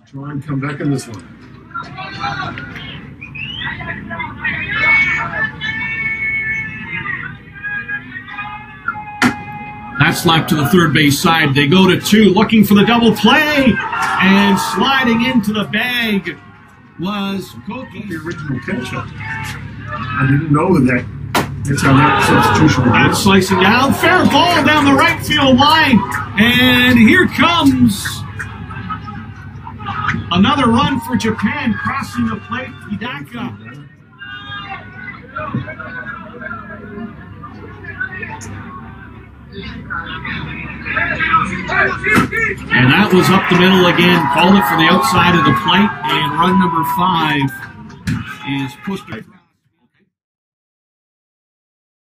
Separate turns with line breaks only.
Try and come back in this one.
That slap to the third base side. They go to 2, looking for the double play, and sliding into the bag was Koki.
The original catcher. I didn't know that. That's how that substitution was.
And slicing down, fair ball down the right field line, and here comes another run for Japan, crossing the plate. Hidaka. And that was up the middle again. Called it for the outside of the plate, and run number 5 is pushed.